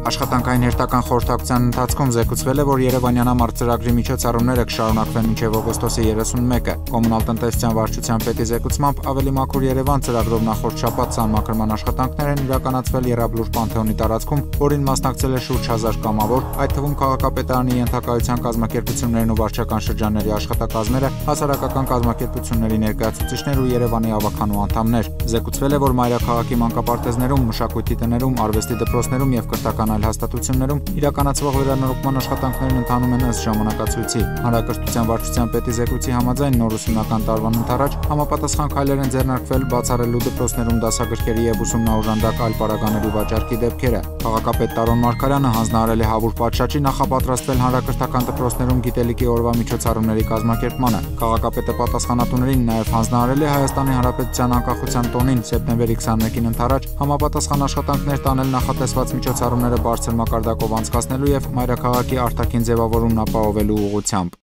Աշխատանքային հերթական խորհրդակցության ընթացքում զեկուցվել է, որ Երևանյան ամառ ծրագրի միջոցառումները կշարունակվեն մինչև օգոստոսի 31-ը։ Կոմունալ տնտեսության վարչության պետի զեկուցմամբ ավելի մաքուր Երևան ծրագրով նախորդ շաբաթ սահմակրման աշխատանքներ են իրականացվել Եռաբլուր Պանթեոնի տարածքում, որին մասնակցել է շուրջ 1000 կամավոր, այդ թվում քաղաքապետարանի ենթակայության կազմակերպություններն ու վարչական շրջանների աշխատակազմերը, հասարակական կազմակերպությունների ներկայացուցիչներ ու Երևանի ավականու անդամներ։ Զեկուցվել է, որ մայրաքաղաքի մանկապարտեզներում, մշակույթի տներում, արվեստի դպրոցներում եւ կրթական այլ հաստատություններում իրականացվող վերանորոգման աշխատանքներն ընթանում են ըստ ժամանակացույցի։ Հանրակրթության վարչության պետի զեկույցի համաձայն նոր ուսումնական տարվան ընթരാճ համապատասխան քայլեր են ձեռնարկվել բացառելու դպրոցներում դասագրքերի եւ ուսումնաօժանդակ այլ պարագաների վաճառքի դեպքերը։ Քաղաքապետ Տարոն Մարգարյանը հանձնարարել է հավուր պատշաճի նախապատրաստվել հանրակրթական դպրոցներում գիտելիքի օրվա միջոցառումների կազմակերպմանը։ Քաղաքապետը պատասխանատուներին նաեւ հանձնարարել է Հայաստանի Հանրապետության անկախության տոնին սեպտեմբերի 21-ին ընթരാճ համապատասխան աշխատանքներ տանել նախատեսված միջոցառումները բարձր մակարդակով անցկացնելու եւ մայրաքաղաքի արտաքին ձևավորումն ապահովելու ուղղությամբ։